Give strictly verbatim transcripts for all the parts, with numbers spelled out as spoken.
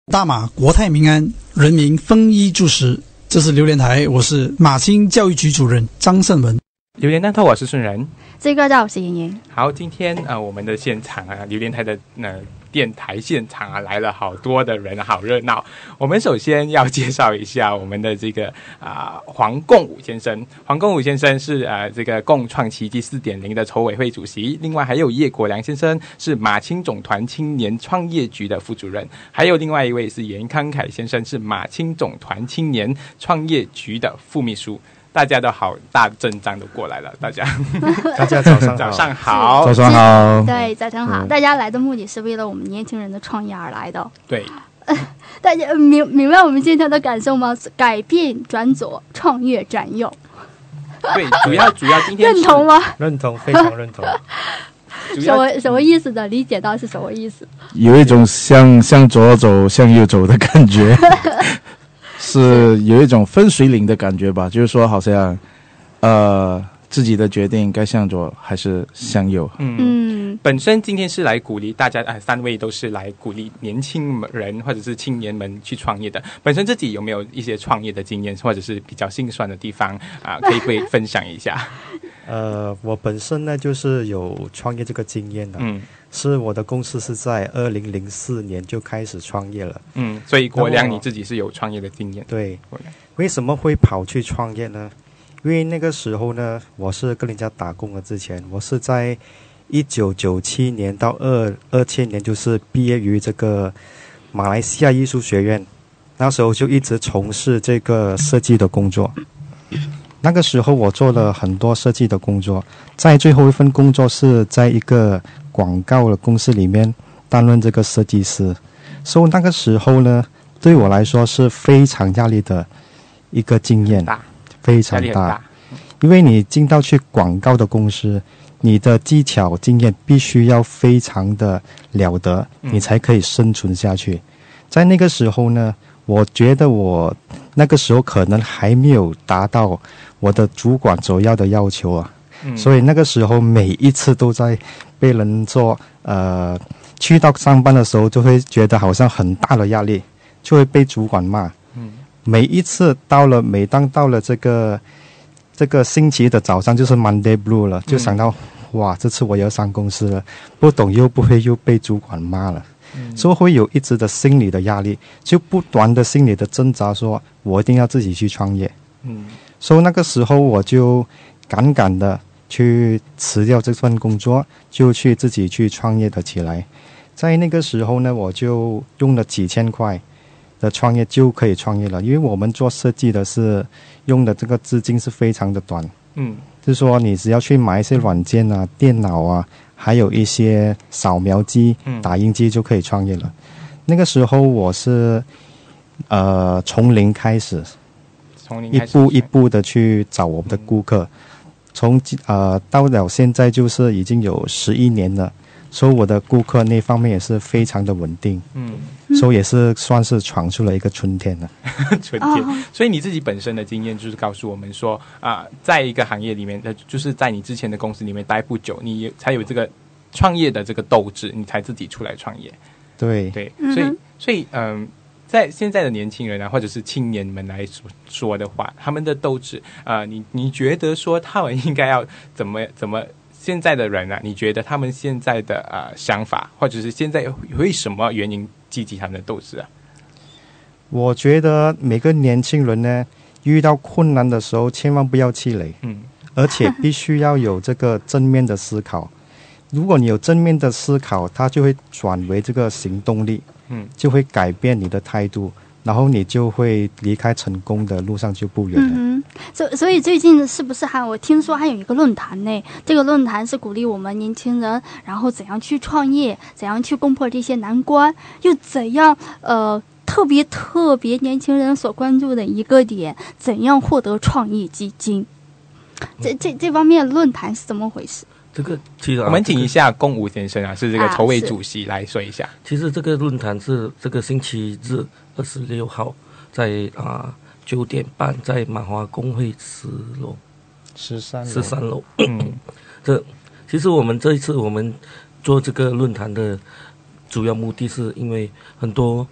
大马国泰民安，人民丰衣足食。这是榴莲台，我是马青教育局主任张胜文。 榴莲蛋透，我是顺仁。 这个叫我是莹莹。 好，今天呃我们的现场啊，榴莲台的呃电台现场啊来了好多的人，好热闹。我们首先要介绍一下我们的这个啊、呃、黄贡武先生。黄贡武先生是呃这个共创奇迹 四点零 的筹委会主席，另外还有叶国良先生是马青总团青年创业局的副主任，还有另外一位是严康凯先生是马青总团青年创业局的副秘书。大家都好大阵仗都过来了，大家大家早上好， 早上好， 早上好， 对，早上好、嗯。大家来的目的是为了我们年轻人的创业而来的。 对， 大家明明白我们今天的感受吗？改变转左，创业转右。 对，主要主要今天认同吗？ 认同，非常认同。 什么什么意思的？理解到是什么意思？ 有一种向向左走、向右走的感觉。是有一种分水岭的感觉吧，就是说好像呃自己的决定该向左还是向右。 嗯嗯，本身今天是来鼓励大家，呃，三位都是来鼓励年轻人或者是青年们去创业的。本身自己有没有一些创业的经验，或者是比较心酸的地方啊、呃，可以可以分享一下？ 呃，我本身呢就是有创业这个经验的，嗯，是我的公司是在二零零四年就开始创业了， 嗯，所以国良你自己是有创业的经验。 对，为什么会跑去创业呢？因为那个时候呢，我是跟人家打工的，之前我是在一九九七年到二二千年，就是毕业于这个马来西亚艺术学院，那时候就一直从事这个设计的工作。那个时候我做了很多设计的工作，在最后一份工作是在一个广告的公司里面担任这个设计师，所以那个时候呢，对我来说是非常压力的一个经验，非常大，因为你进到去广告的公司，你的技巧经验必须要非常的了得，你才可以生存下去。在那个时候呢，我觉得我那个时候可能还没有达到我的主管主要的要求啊，嗯、所以那个时候每一次都在被人做，呃，去到上班的时候就会觉得好像很大的压力，就会被主管骂。嗯，每一次到了，每当到了这个这个星期的早上，就是 Monday Blue 了，就想到、嗯、哇，这次我要上公司了，不懂又不会又被主管骂了。嗯、所以会有一直的心理的压力，就不断的心理的挣扎，说我一定要自己去创业。嗯，所以那个时候我就敢敢的去辞掉这份工作，就去自己去创业的起来。在那个时候呢，我就用了几千块的创业就可以创业了，因为我们做设计的是用的这个资金是非常的短。嗯，就是说你只要去买一些软件啊、电脑啊，还有一些扫描机、打印机就可以创业了。嗯、那个时候我是呃从零开始，从零开始一步一步的去找我们的顾客，嗯、从呃到了现在就是已经有十一年了，所以我的顾客那方面也是非常的稳定。嗯，所以也是算是闯出了一个春天了。 春天，哦、所以你自己本身的经验就是告诉我们说啊、呃，在一个行业里面，就是在你之前的公司里面待不久，你才有这个创业的这个斗志，你才自己出来创业。 对对，所以所以嗯、呃，在现在的年轻人啊，或者是青年们来说说的话，他们的斗志啊、呃，你你觉得说他们应该要怎么怎么？现在的人啊，你觉得他们现在的呃想法，或者是现在为什么原因激起他们的斗志啊？ 我觉得每个年轻人呢，遇到困难的时候，千万不要气馁，嗯，而且必须要有这个正面的思考。如果你有正面的思考，它就会转为这个行动力，嗯，就会改变你的态度。然后你就会离开成功的路上就不远了。 嗯，所所以最近是不是还我听说还有一个论坛呢？这个论坛是鼓励我们年轻人，然后怎样去创业，怎样去攻破这些难关，又怎样呃特别特别年轻人所关注的一个点，怎样获得创业基金？这这这方面论坛是怎么回事？ 这个其实、啊、 我们请一下龚武先生啊，是这个筹委主席来说一下。啊、 其实这个论坛是这个星期日二十六号在啊九点半在马华公会十楼十三十三楼。嗯，这其实我们这一次我们做这个论坛的主要目的是因为很多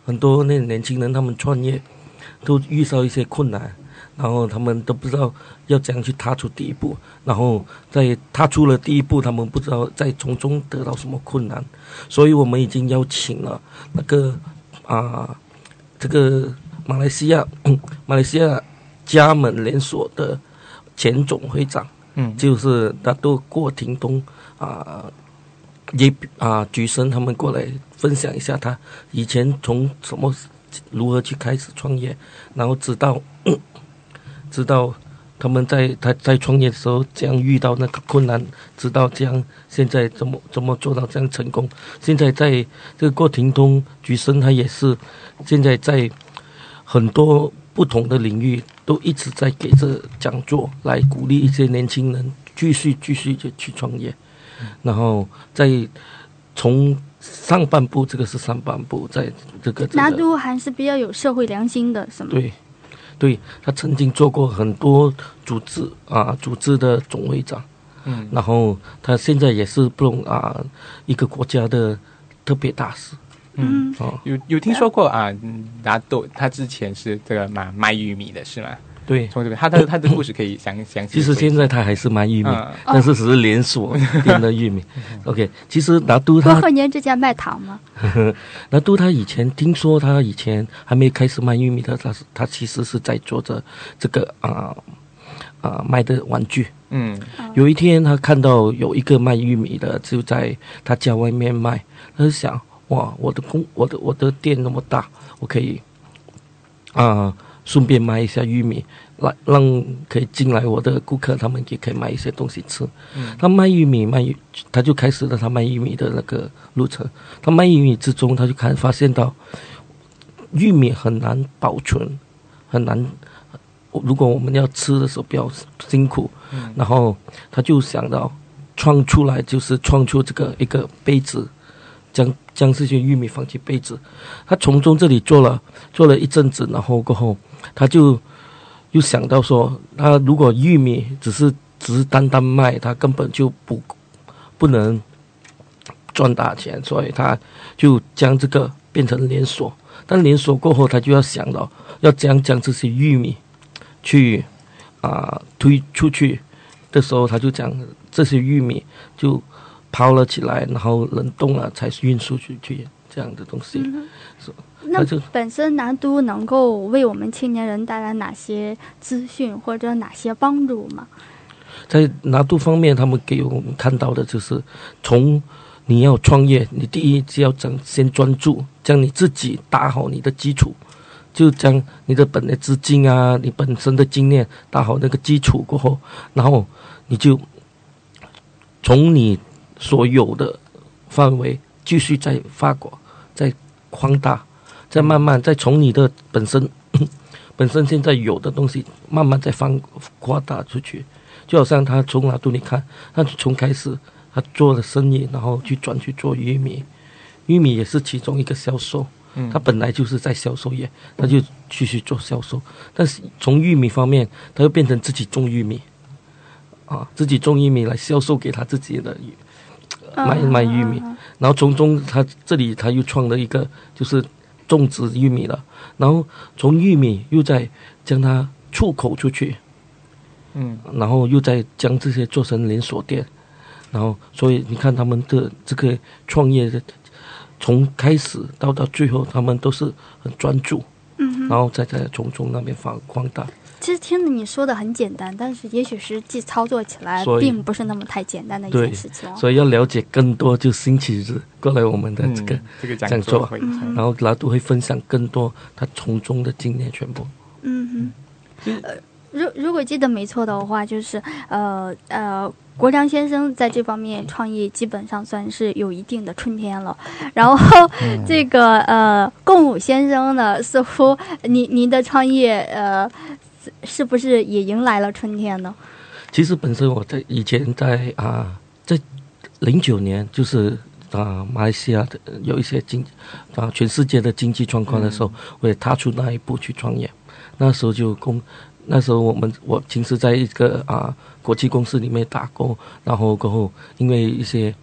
很多那年轻人他们创业都遇到一些困难，然后他们都不知道要怎样去踏出第一步，然后在踏出了第一步，他们不知道在从中得到什么困难，所以我们已经邀请了那个啊，这个马来西亚马来西亚加盟连锁的前总会长， 嗯， 就是大都郭廷东啊。也啊，举生他们过来分享一下他以前从什么如何去开始创业，然后直到直到他们在他在创业的时候这样遇到那个困难，直到这样现在怎么怎么做到这样成功。现在在这个郭廷东举生他也是现在在很多不同的领域都一直在给这讲座来鼓励一些年轻人继续继续就去创业。然后在从上半部，这个是上半部，在这个拿督还是比较有社会良心的，是吗？ 对，对，他曾经做过很多组织啊，组织的总会长，嗯，然后他现在也是不懂啊一个国家的特别大使。 嗯，哦，有有听说过啊，拿督他之前是这个卖卖玉米的是吗？ 对， 从这个他的他的故事可以详详细。 其实现在他还是卖玉米， 嗯、 但是只是连锁店的玉米。OK， 其实拿督他过年之前卖糖吗？ 拿督他以前听说他以前还没开始卖玉米的，他是他其实是在做着这个啊啊、呃呃、卖的玩具。嗯，有一天他看到有一个卖玉米的就在他家外面卖，他就想哇，我的工我的我的店那么大，我可以啊。呃顺便卖一下玉米，来让可以进来我的顾客，他们也可以买一些东西吃。嗯、他卖玉米卖，他就开始了他卖玉米的那个路程。他卖玉米之中，他就看发现到玉米很难保存，很难。如果我们要吃的时候比较辛苦，嗯、然后他就想到创出来，就是创出这个一个杯子。将将这些玉米放进杯子，他从中这里做了做了一阵子，然后过后他就又想到说，他如果玉米只是只是单单卖，他根本就不不能赚大钱，所以他就将这个变成连锁。但连锁过后，他就要想到要将将这些玉米去啊、呃、推出去的时候，他就讲这些玉米就抛了起来，然后冷冻了才运输出去，这样的东西。嗯、 那本身拿督能够为我们青年人带来哪些资讯或者哪些帮助吗？ 在拿督方面，他们给我们看到的就是从你要创业，你第一就要将先专注，将你自己打好你的基础，就将你的本来资金啊，你本身的经验打好那个基础过后，然后你就从你所有的范围继续再发广、再扩大、再慢慢再从你的本身本身现在有的东西慢慢再放扩大出去。就好像他从拿督你看，他从开始他做的生意，然后去转去做玉米，玉米也是其中一个销售。他本来就是在销售业，他就继续做销售。但是从玉米方面，他又变成自己种玉米，啊，自己种玉米来销售给他自己的卖卖玉米。然后从中他这里他又创了一个就是种植玉米了，然后从玉米又再将它出口出去。嗯，然后又再将这些做成连锁店，然后所以你看他们的这个创业的，从开始到到最后，他们都是很专注，嗯，然后再在从中那边放扩大。 其实听着你说的很简单，但是也许实际操作起来并不是那么太简单的一件事情、哦。 所以要了解更多，就星期日过来我们的这个、嗯、 这个讲座， 嗯、然后拿督会分享更多他从中的经验全部。 嗯哼，呃。如如果记得没错的话，就是呃呃，国良先生在这方面创业基本上算是有一定的春天了。然后、嗯、这个呃，贡武先生呢，似乎您您的创业呃，是不是也迎来了春天呢？ 其实本身我在以前在啊，在零九年就是啊，马来西亚的有一些经啊，全世界的经济状况的时候，嗯、我也踏出那一步去创业。那时候就公。那时候我们我平时在一个啊国际公司里面打工，然后过后因为一些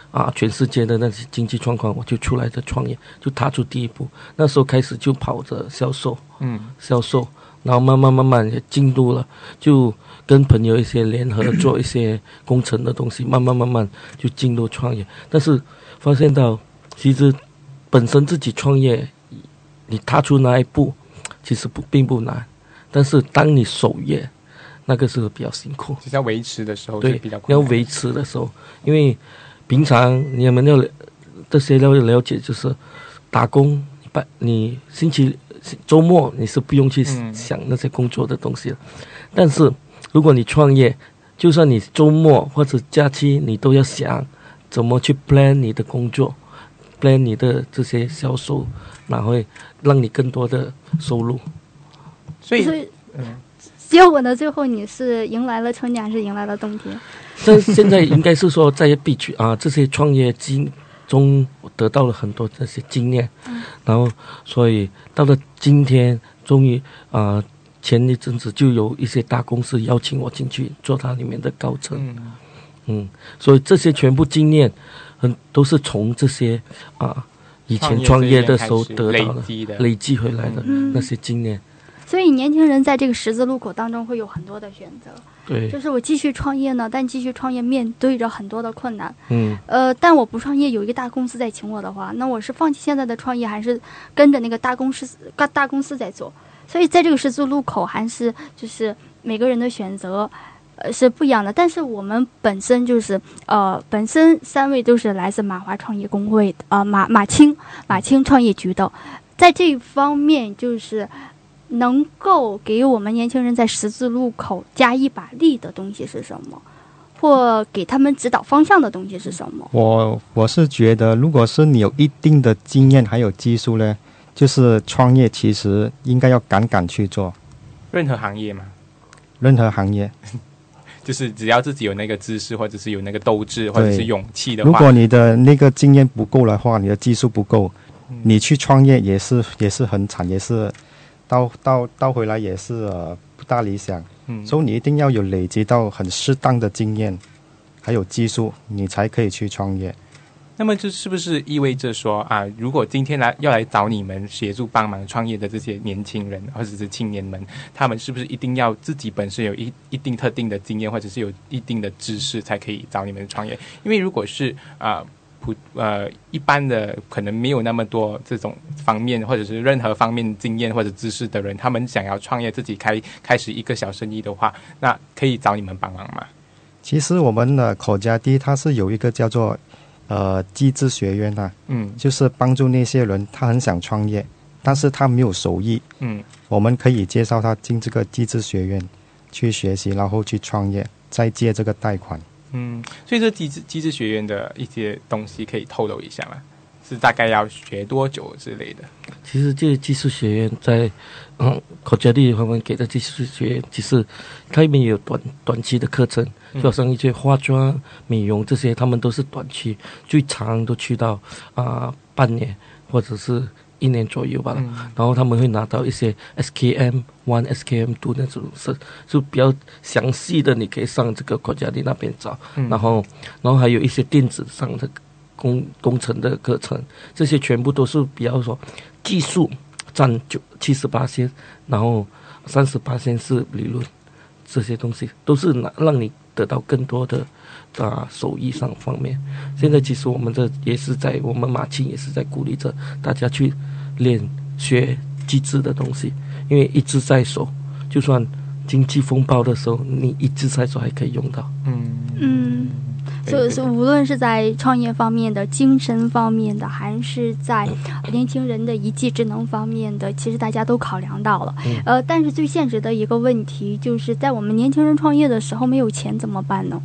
啊全世界的那些经济状况，我就出来的创业，就踏出第一步。那时候开始就跑着销售，嗯，销售，然后慢慢慢慢也进入了，就跟朋友一些联合做一些工程的东西，慢慢慢慢就进入创业。但是发现到其实本身自己创业，你踏出那一步其实不并不难，但是当你守业那个是比较辛苦， 就是要维持的时候对就比较困难。 要维持的时候，因为平常你们要这些要了解，就是打工你星期周末你是不用去想那些工作的东西的、嗯、但是如果你创业，就算你周末或者假期你都要想怎么去 plan 你的工作， plan 你的这些销售，然后会让你更多的收入。 所以嗯，结果呢，最后你是迎来了春天还是迎来了冬天？ 但现在应该是说在必须啊这些创业经中得到了很多这些经验、嗯、然后所以到了今天终于啊前一阵子就有一些大公司邀请我进去做它里面的高层，嗯嗯，所以这些全部经验很都是从这些啊以前创业的时候得到的累积回来的那些经验、嗯。 所以年轻人在这个十字路口当中会有很多的选择， 对， 就是我继续创业呢，但继续创业面对着很多的困难， 嗯， 呃，但我不创业，有一个大公司在请我的话，那我是放弃现在的创业，还是跟着那个大公司大公司在做？所以在这个十字路口，还是就是每个人的选择，呃，是不一样的。但是我们本身就是呃，本身三位都是来自马华创业工会的，呃，马马青马青创业局的，在这一方面就是能够给我们年轻人在十字路口加一把力的东西是什么，或给他们指导方向的东西是什么？ 我我是觉得，如果是你有一定的经验还有技术呢，就是创业其实应该要敢敢去做。 任何行业吗？ 任何行业。 就是只要自己有那个知识，或者是有那个斗志，或者是勇气的话， 如果你的那个经验不够的话，你的技术不够，嗯、你去创业也是也是很惨，也是到到到回来也是呃不大理想。嗯，所以你一定要有累积到很适当的经验，还有技术，你才可以去创业。 那么这是不是意味着说啊，如果今天来要来找你们协助帮忙创业的这些年轻人或者是青年们，他们是不是一定要自己本身有一一定特定的经验，或者是有一定的知识才可以找你们创业？因为如果是啊普呃一般的可能没有那么多这种方面或者是任何方面经验或者知识的人，他们想要创业自己开开始一个小生意的话，那可以找你们帮忙吗？ 其实我们的口家地它是有一个叫做呃，机智学院啊，嗯，就是帮助那些人，他很想创业，但是他没有手艺，嗯，我们可以介绍他进这个机智学院去学习，然后去创业，再借这个贷款。 嗯，所以这机智机智学院的一些东西可以透露一下吗？是大概要学多久之类的？ 其实这个技术学院在嗯口家地他们给的技术学院，其实它里面也有短短期的课程，就好像一些化妆、美容这些，他们都是短期，最长都去到啊、呃、半年或者是一年左右吧。嗯、然后他们会拿到一些 S K M one、S K M two 那种是就比较详细的，你可以上这个口家地那边找。嗯、然后，然后还有一些电子上的工工程的课程，这些全部都是比较说技术占九七十八线，然后三十八线是理论，这些东西都是拿让你得到更多的啊手艺上方面。现在其实我们这也是在我们马青也是在鼓励着大家去练学机智的东西，因为一直在手，就算经济风暴的时候，你一直在手还可以用到。 嗯嗯。所以是无论是在创业方面的、精神方面的，还是在年轻人的一技之能方面的，其实大家都考量到了。嗯、呃，但是最现实的一个问题，就是在我们年轻人创业的时候没有钱怎么办呢？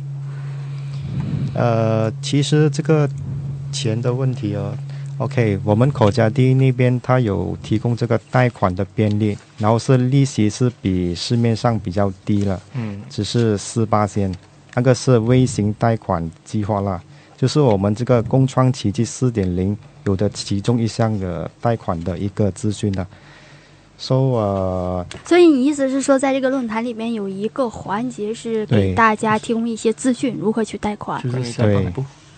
呃，其实这个钱的问题啊 ，OK， 我们口家地那边它有提供这个贷款的便利，然后是利息是比市面上比较低了，嗯，只是四八仙。那个是微型贷款计划啦，就是我们这个共创奇迹 四点零 有的其中一项的贷款的一个资讯啦。So, 呃、 所以你意思是说，在这个论坛里面有一个环节是给大家提供一些资讯，如何去贷款？ 就是下半部。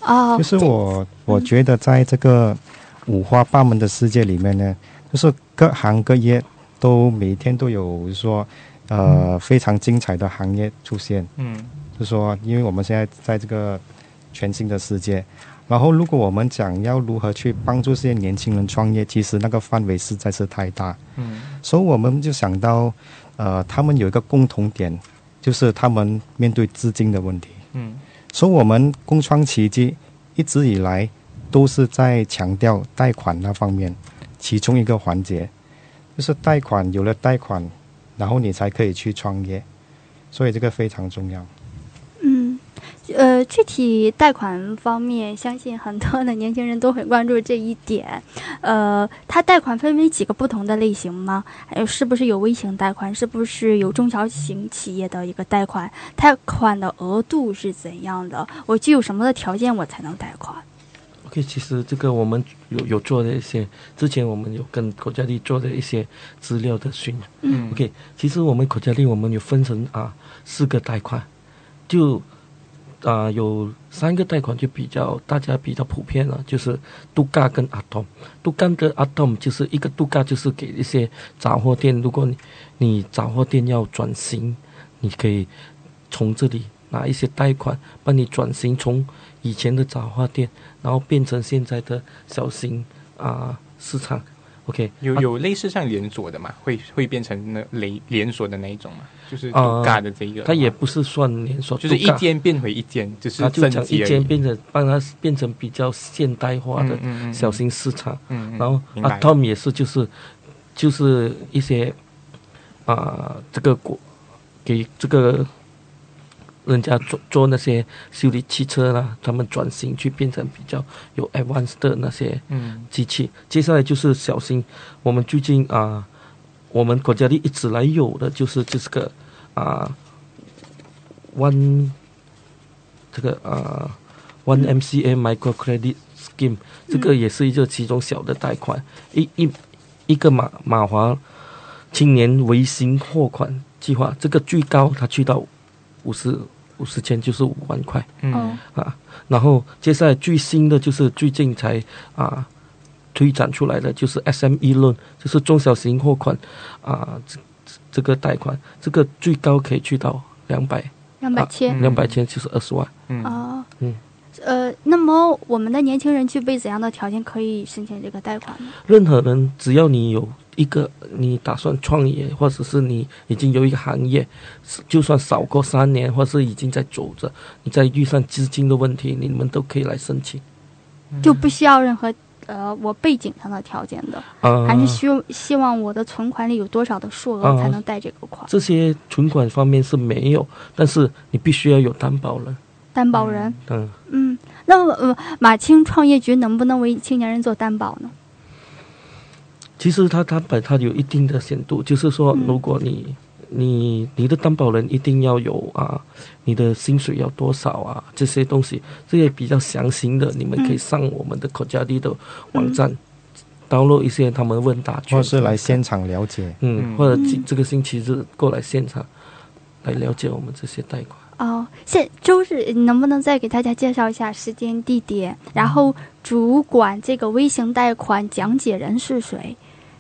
哦， 就是我我觉得在这个五花八门的世界里面呢，就是各行各业都每天都有说呃非常精彩的行业出现。嗯，就是说因为我们现在在这个全新的世界，然后如果我们讲要如何去帮助这些年轻人创业，其实那个范围实在是太大。嗯，所以我们就想到呃他们有一个共同点，就是他们面对资金的问题。嗯，所以我们共创奇迹一直以来都是在强调贷款那方面，其中一个环节就是贷款，有了贷款，然后你才可以去创业，所以这个非常重要。 嗯，呃，具体贷款方面，相信很多的年轻人都很关注这一点。呃，它贷款分为几个不同的类型吗？还有是不是有微型贷款？是不是有中小型企业的一个贷款？贷款的额度是怎样的？我具有什么的条件我才能贷款？ OK， 其实这个我们有有做的一些，之前我们有跟口嘉利做的一些资料的询。嗯 ，OK， 其实我们口嘉利我们有分成啊四个贷款，就啊有三个贷款就比较大家比较普遍了，就是杜嘎跟阿tom。杜嘎跟阿tom就是一个杜嘎就是给一些杂货店，如果你你杂货店要转型，你可以从这里拿一些贷款帮你转型，从以前的杂货店，然后变成现在的小型啊、呃、市场。OK， 有有类似像连锁的嘛？会会变成那连连锁的那一种嘛？就是杜嘎的这个、呃， 它也不是算连锁， 就是一间变回一间，就是它就讲一间变成帮它变成比较现代化的小型市场。嗯嗯嗯、然后阿 Tom 也是就是就是一些啊、呃、这个国给这个。人家做做那些修理汽车啦，他们转型去变成比较有 advanced 的那些机器。嗯、接下来就是小型，我们最近啊、呃，我们国家里一直来有的就是这个啊、呃、，one 这个啊、呃、one M C A micro credit scheme， 这个也是一个其中小的贷款，一一一个马马华青年微型货款计划，这个最高它去到五十。五十千就是五万块，嗯啊，然后接下来最新的就是最近才啊推展出来的就是 S M E loan， 就是中小型货款啊这这个贷款，这个最高可以去到两百两百千， 两百千就是二十万， 嗯啊嗯呃，那么我们的年轻人具备怎样的条件可以申请这个贷款呢？ 任何人只要你有一个你打算创业，或者是你已经有一个行业，就算少过三年，或是已经在走着，你在遇上资金的问题，你们都可以来申请， 就不需要任何呃我背景上的条件的，呃、还是希希望我的存款里有多少的数额才能贷这个款？呃、 这些存款方面是没有，但是你必须要有担保人。 担保人， 嗯嗯，那么、呃、马青创业局能不能为青年人做担保呢？ 其实它担保它有一定的限度，就是说，如果你、嗯、你你的担保人一定要有啊，你的薪水要多少啊，这些东西，这些比较详细的，你们可以上我们的口嘉利的网站。嗯download一些他们问答卷， 或是来现场了解， 嗯，或者这个星期日过来现场来了解我们这些贷款。 哦，现周日能不能再给大家介绍一下时间、地点，然后主管这个微型贷款讲解人是谁？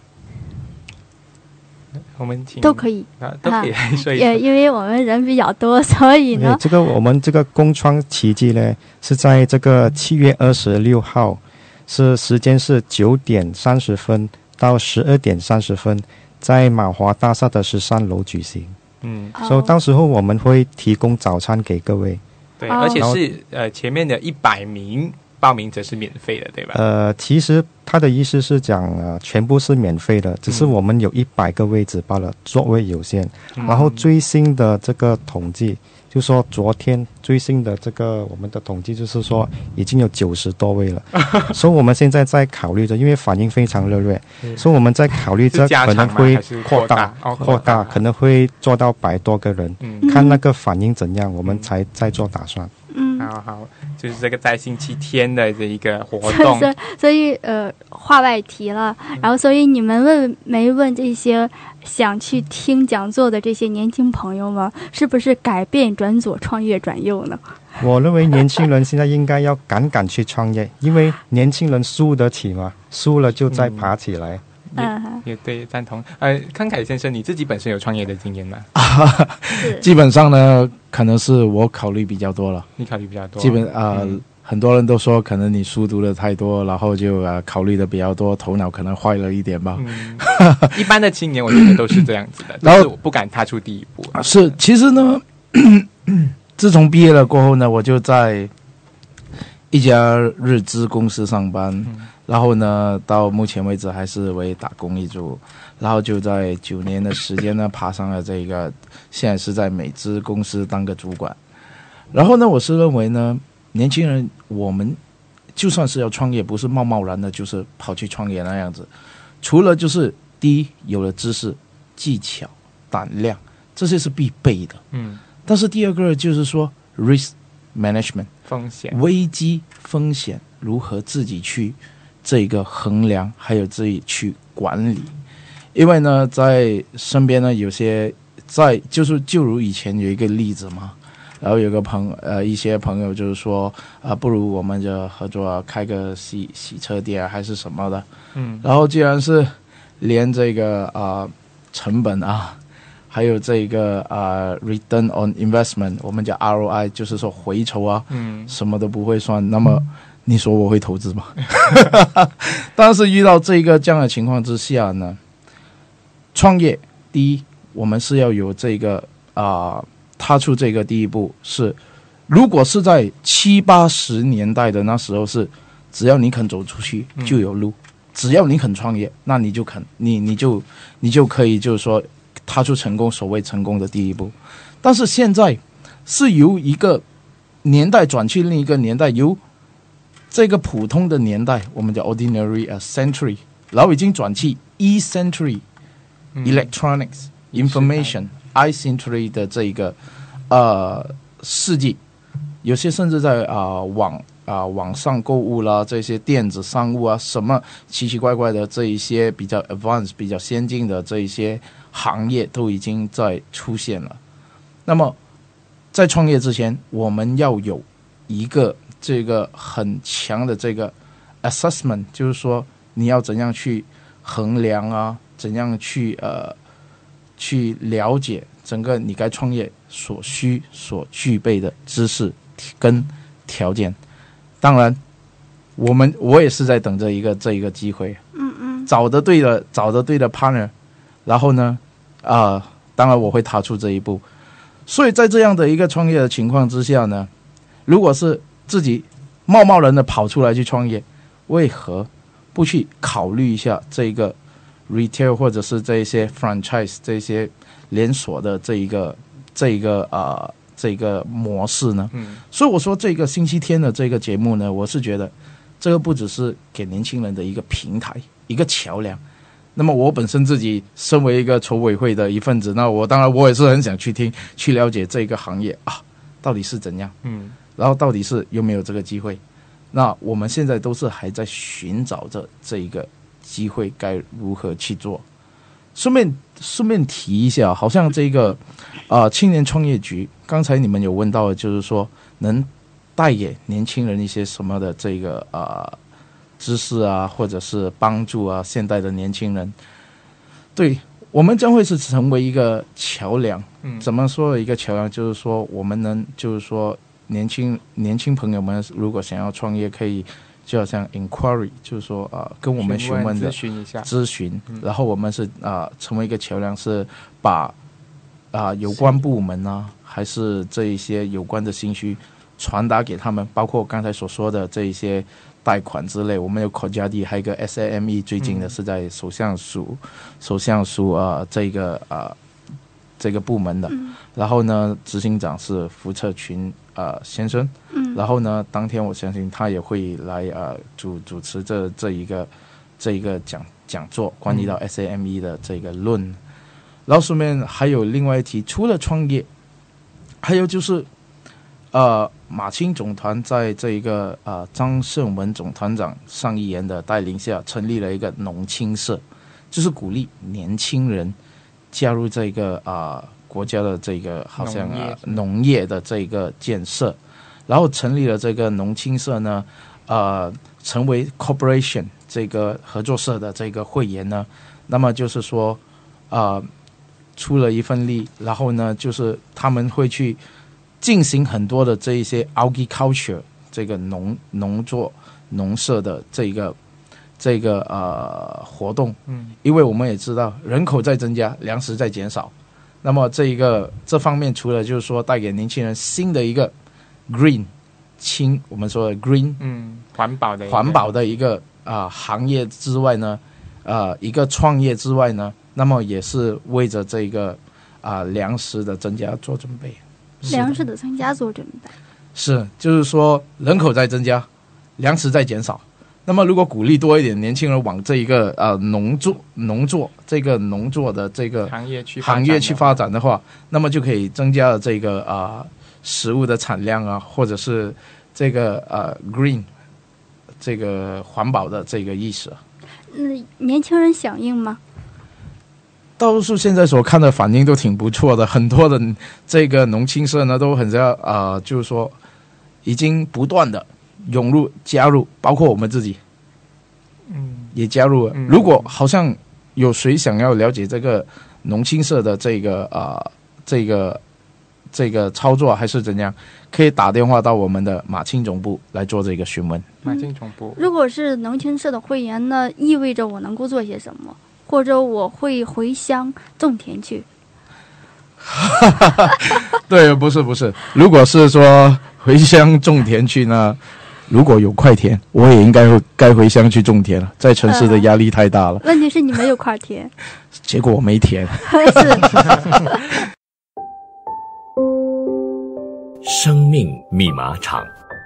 我们请都可以啊，都可以来说一下。 也、啊、因为我们人比较多，所以呢， 这个我们这个共创奇迹呢，是在这个七月二十六号。是时间是九点三十分到十二点三十分，在马华大厦的十三楼举行。嗯，所以、so, 到时候我们会提供早餐给各位。 对，而且是呃前面的一百名报名者是免费的，对吧？呃， 其实他的意思是讲呃全部是免费的，只是我们有一百个位置罢了，座位有限。嗯、然后最新的这个统计。就说昨天最新的这个我们的统计就是说已经有九十多位了，所以我们现在在考虑着，因为反应非常热烈，嗯、所以我们在考虑着可能会扩大，扩大可能会做到百多个人，嗯、看那个反应怎样，我们才再做打算。 嗯， 好好，就是这个在星期天的这一个活动， 所以所以呃话外题了，然后所以你们问没问这些想去听讲座的这些年轻朋友们，是不是改变转左创业转右呢？ 我认为年轻人现在应该要敢敢去创业，因为年轻人输得起嘛，输了就再爬起来。 嗯、也, 也对，赞同。呃，康凯先生，你自己本身有创业的经验吗？ 基本上呢，可能是我考虑比较多了。 你考虑比较多， 基本啊、呃嗯，很多人都说可能你书读的太多，然后就啊、呃、考虑的比较多，头脑可能坏了一点吧。 嗯、一般的青年我觉得都是这样子的，然后我不敢踏出第一步。 是，其实呢，自从毕业了过后呢，我就在一家日资公司上班。嗯，然后呢，到目前为止还是为打工一族，然后就在九年的时间呢，爬上了这个，现在是在美资公司当个主管。然后呢，我是认为呢，年轻人我们就算是要创业，不是贸贸然的，就是跑去创业那样子。除了就是第一，有了知识、技巧、胆量，这些是必备的。嗯。但是第二个就是说 ，risk management 风险、 危机风险如何自己去。这个衡量还有自己去管理，因为呢，在身边呢有些在就是就如以前有一个例子嘛，然后有个朋呃一些朋友就是说啊、呃，不如我们就合作、啊、开个洗洗车店还是什么的，嗯，然后既然是连这个啊、呃、成本啊，还有这个啊、呃、return on investment， 我们叫 R O I， 就是说回酬啊，嗯，什么都不会算，那么。你说我会投资吗？但是遇到这个这样的情况之下呢，创业第一，我们是要有这个啊、呃，踏出这个第一步是，如果是在七八十年代的那时候是，只要你肯走出去就有路，嗯、只要你肯创业，那你就肯，你你就你就可以就是说踏出成功，所谓成功的第一步。但是现在是由一个年代转去另一个年代，由这个普通的年代，我们叫 ordinary a century， 然后已经转去 e century、嗯、electronics information i century 的这个呃世纪，有些甚至在啊、呃、网啊、呃、网上购物啦，这些电子商务啊，什么奇奇怪怪的这一些比较 advanced 比较先进的这一些行业都已经在出现了。那么在创业之前，我们要有一个这个很强的这个 assessment， 就是说你要怎样去衡量啊，怎样去呃去了解整个你该创业所需所具备的知识跟条件。当然，我们我也是在等着一个这一个机会，嗯嗯，找得对的找得对的 partner， 然后呢，啊、呃，当然我会踏出这一步。所以在这样的一个创业的情况之下呢，如果是自己贸贸然的跑出来去创业，为何不去考虑一下这个 retail 或者是这一些 franchise 这些连锁的这一个这一个啊、呃、这个模式呢？嗯，所以我说这个星期天的这个节目呢，我是觉得这个不只是给年轻人的一个平台，一个桥梁。那么我本身自己身为一个筹委会的一份子，那我当然我也是很想去听去了解这个行业啊到底是怎样，嗯。然后到底是有没有这个机会？那我们现在都是还在寻找着这一个机会该如何去做。顺便顺便提一下，好像这个啊、呃、青年创业局，刚才你们有问到的，就是说能带给年轻人一些什么的这个啊、呃、知识啊，或者是帮助啊，现代的年轻人，对我们将会是成为一个桥梁。嗯，怎么说一个桥梁？就是说我们能，就是说。年轻年轻朋友们，如果想要创业，可以就好像 inquiry， 就是说啊、呃，跟我们询问的咨询一下， 咨询，然后我们是啊、呃，成为一个桥梁，是把啊、呃、有关部门啊，还是这一些有关的信息传达给他们，包括刚才所说的这一些贷款之类，我们有口加地，还有一个 S A M E， 最近的是在首相署，嗯、首相署啊、呃、这个啊、呃、这个部门的，嗯、然后呢，执行长是福策群。呃，先生，嗯，然后呢，当天我相信他也会来呃主主持这这一个这一个讲讲座，关于到 S A M E 的这个论。嗯、然后顺便还有另外一题，除了创业，还有就是呃，马青总团在这一个呃张胜文总团长上议员的带领下，成立了一个农青社，就是鼓励年轻人加入这个啊。呃国家的这个好像啊农业的这个建设， 然后成立了这个农青社呢，呃，成为 corporation 这个合作社的这个会员呢，那么就是说，呃，出了一份力，然后呢，就是他们会去进行很多的这一些 agriculture 这个农农作农社的这个这个呃活动，嗯，因为我们也知道人口在增加，粮食在减少，那么这一个这方面除了就是说带给年轻人新的一个 green 清，我们说的 green 嗯环保的环保的一个啊、呃、行业之外呢，呃一个创业之外呢，那么也是为着这个啊、呃、粮食的增加做准备。 粮食的增加做准备， 是就是说人口在增加，粮食在减少。那么如果鼓励多一点年轻人往这一个呃农作农作这个农作的这个行业去行业去发展的话，那么就可以增加了这个啊、呃、食物的产量啊，或者是这个呃 green 这个环保的这个意识。 嗯，年轻人响应吗？ 大多数现在所看的反应都挺不错的，很多的这个农青社呢都很像啊、呃，就是说已经不断的涌入加入，包括我们自己，嗯，也加入了。嗯、如果好像有谁想要了解这个农青社的这个啊、呃、这个这个操作还是怎样，可以打电话到我们的马青总部来做这个询问。 马青总部， 如果是农青社的会员呢，意味着我能够做些什么？或者我会回乡种田去。 对，不是不是，如果是说回乡种田去呢，如果有块田，我也应该会该回乡去种田了，在城市的压力太大了。呃、 问题是你没有块田， 结果我没田。 是。 生命密码场。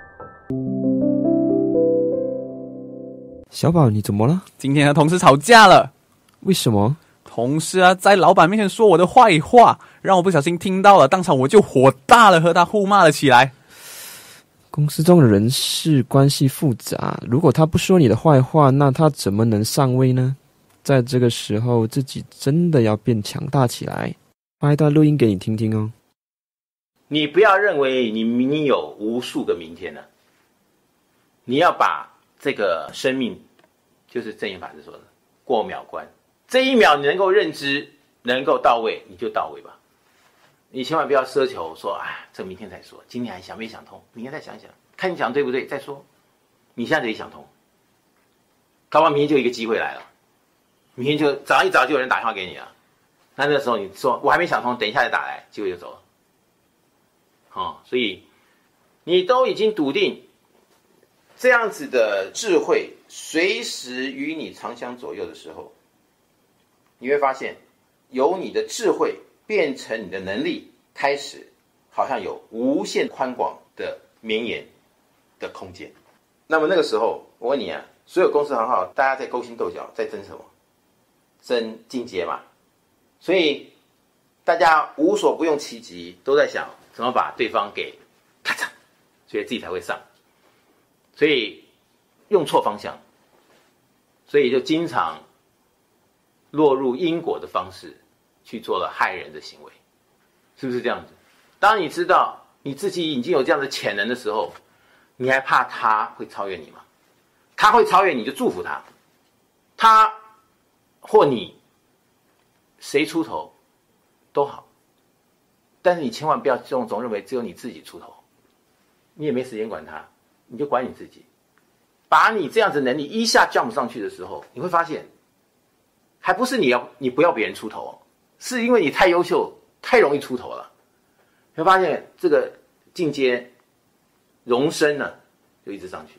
小宝，你怎么了？ 今天和同事吵架了。 为什么？ 同事啊，在老板面前说我的坏话，让我不小心听到了，当场我就火大了，和他互骂了起来。 公司中的人事关系复杂，如果他不说你的坏话，那他怎么能上位呢？在这个时候，自己真的要变强大起来。发一段录音给你听听哦。 你不要认为你明明有无数个明天了，你要把这个生命，就是正言法师说的，过秒关。这一秒你能够认知，能够到位，你就到位吧。你千万不要奢求说，哎，这明天再说，今天还想没想通，明天再想想，看你想对不对再说。你现在得想通，搞不好明天就一个机会来了，明天就早上一早就有人打电话给你了，那那时候你说我还没想通，等一下再打来，机会就走了。哦，所以你都已经笃定这样子的智慧随时与你长相左右的时候，你会发现由你的智慧变成你的能力，开始好像有无限宽广的绵延的空间。那么那个时候我问你啊，所有公司行号大家在勾心斗角，在争什么？争进阶嘛。所以大家无所不用其极，都在想怎么把对方给咔嚓，所以自己才会上。所以用错方向，所以就经常落入因果的方式去做了害人的行为，是不是这样子？当你知道你自己已经有这样的潜能的时候，你还怕他会超越你吗？他会超越你就祝福他，他或你谁出头都好，但是你千万不要总总认为只有你自己出头，你也没时间管他，你就管你自己。把你这样子能力一下 jump 上去的时候，你会发现还不是你要你不要别人出头，是因为你太优秀，太容易出头了。你会发现这个进阶荣升呢，就一直上去。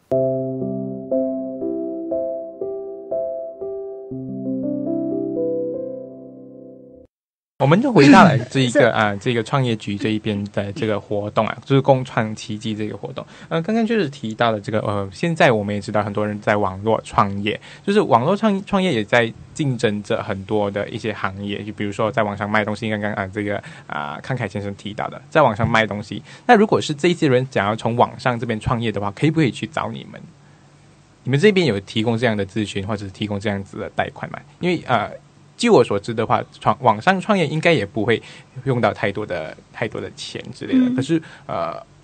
我们就回到了这一个啊，这个创业局这一边的这个活动啊，就是共创奇迹这个活动。呃，刚刚就是提到了这个呃，现在我们也知道很多人在网络创业，就是网络创创业也在竞争着很多的一些行业，就比如说在网上卖东西，刚刚啊这个啊康凯先生提到的，在网上卖东西。那如果是这些人想要从网上这边创业的话，可以不可以去找你们？你们这边有提供这样的咨询，或者是提供这样子的贷款吗？因为呃。据我所知的话，创网上创业应该也不会用到太多的太多的钱之类的。嗯、可是呃，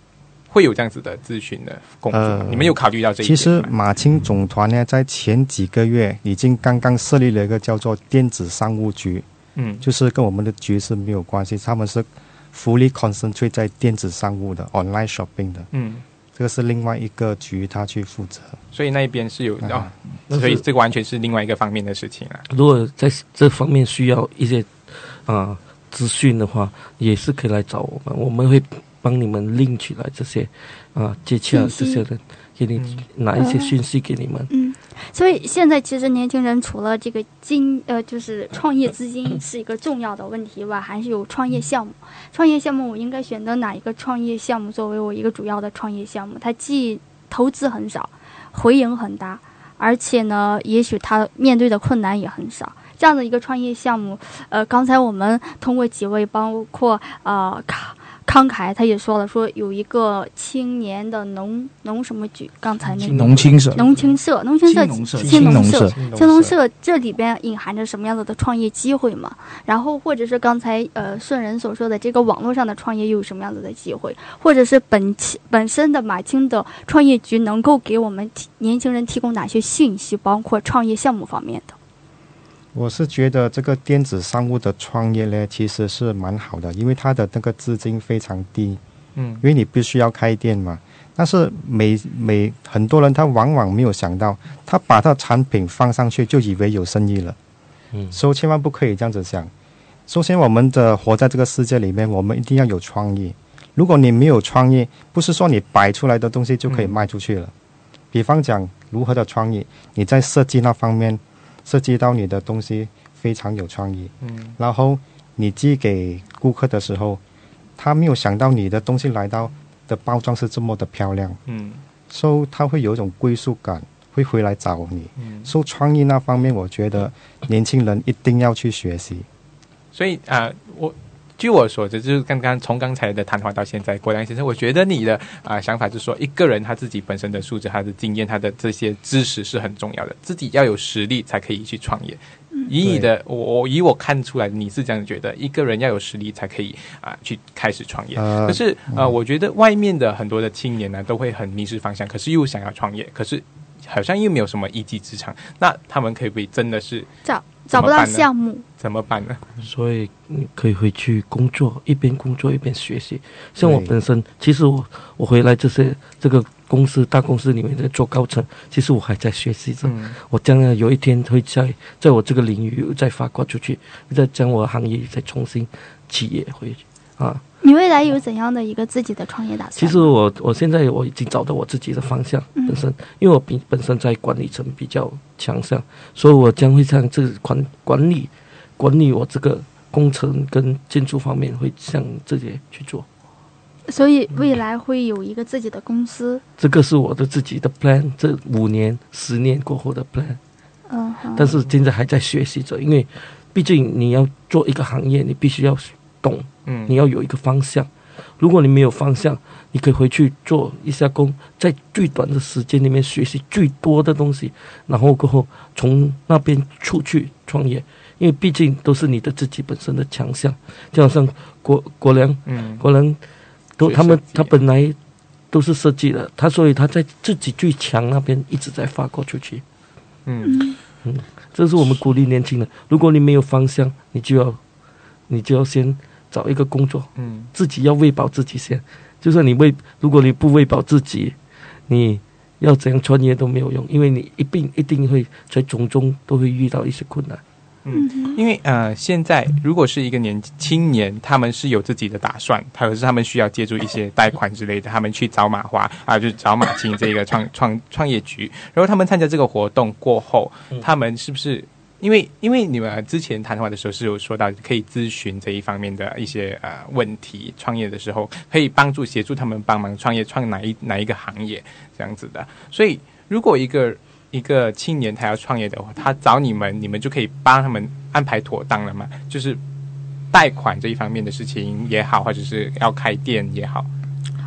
会有这样子的咨询的工作、呃、你们有考虑到这一点吗？ 其实马青总团呢，在前几个月已经刚刚设立了一个叫做电子商务局，嗯，就是跟我们的局是没有关系，他们是 fully concentrate 在电子商务的 online shopping 的，嗯，这个是另外一个局他去负责， 所以那边是有、啊、哦，所以这个完全是另外一个方面的事情啊。 如果在这方面需要一些啊资讯的话，也是可以来找我们，我们会帮你们link起来这些啊接洽这些人，给你拿一些讯息给你们。 嗯，所以现在其实年轻人除了这个金呃就是创业资金是一个重要的问题外，还是有创业项目。创业项目我应该选择哪一个创业项目作为我一个主要的创业项目？它既投资很少，回盈很大，而且呢，也许它面对的困难也很少。这样的一个创业项目，呃，刚才我们通过几位，包括呃卡。慷慨他也说了，说有一个青年的农农什么局，刚才那个农青社， 农青社，农青社，青农社，青农社，这里边隐含着什么样子的创业机会嘛？然后或者是刚才呃顺人所说的这个网络上的创业又有什么样子的机会？或者是本本身的马青的创业局能够给我们年轻人提供哪些信息，包括创业项目方面的？ 我是觉得这个电子商务的创业呢，其实是蛮好的，因为它的那个资金非常低，嗯，因为你必须要开店嘛。但是每每很多人他往往没有想到，他把他产品放上去就以为有生意了，嗯，所以千万不可以这样子想。首先，我们的活在这个世界里面，我们一定要有创意。如果你没有创意，不是说你摆出来的东西就可以卖出去了。嗯、比方讲，如何的创意，你在设计那方面。设计到你的东西非常有创意，嗯，然后你寄给顾客的时候，他没有想到你的东西来到的包装是这么的漂亮，嗯，所以他会有一种归属感，会回来找你。嗯，所以创意那方面，我觉得年轻人一定要去学习。 所以啊、呃，我。据我所知，就是刚刚从刚才的谈话到现在，国良先生，我觉得你的啊、呃、想法就是说，一个人他自己本身的素质、他的经验、他的这些知识是很重要的，自己要有实力才可以去创业。以你的我以我看出来，你是这样觉得，一个人要有实力才可以啊、呃、去开始创业。呃、可是呃，我觉得外面的很多的青年呢，都会很迷失方向，可是又想要创业，可是好像又没有什么一技之长，那他们可不可以真的是找找不到项目？ 怎么办呢？ 所以你可以回去工作，一边工作一边学习。像我本身，其实我我回来这些这个公司大公司里面在做高层，其实我还在学习着。嗯、我将来有一天会在在我这个领域再发挂出去，再将我的行业再重新企业回去啊。 你未来有怎样的一个自己的创业打算？ 其实我我现在我已经找到我自己的方向本身，嗯、因为我比本身在管理层比较强项，所以我将会向这管管理管理我这个工程跟建筑方面会向这些去做。 所以未来会有一个自己的公司。嗯、 这个是我的自己的 plan， 这五年、十年过后的 plan。嗯。但是现在还在学习着，因为毕竟你要做一个行业，你必须要懂。嗯，你要有一个方向。如果你没有方向，你可以回去做一下工，在最短的时间里面学习最多的东西，然后过后从那边出去创业。因为毕竟都是你的自己本身的强项，就好像国国良，嗯，国良都他们他本来都是设计的，他所以他在自己最强那边一直在发过出去。嗯嗯，这是我们鼓励年轻人。如果你没有方向，你就要你就要先找一个工作，嗯，自己要喂饱自己先。就算你喂，如果你不喂饱自己，你要怎样创业都没有用，因为你一定一定会在从中都会遇到一些困难。 嗯，因为呃，现在如果是一个年青年，他们是有自己的打算，可是他们需要借助一些贷款之类的，他们去找马华啊，就找马青这个创创创业局，然后他们参加这个活动过后，他们是不是？因为因为你们之前谈话的时候是有说到可以咨询这一方面的一些呃问题，创业的时候可以帮助协助他们帮忙创业，创哪一哪一个行业这样子的。所以如果一个一个青年他要创业的话，他找你们，你们就可以帮他们安排妥当了嘛？就是贷款这一方面的事情也好，或者是要开店也好。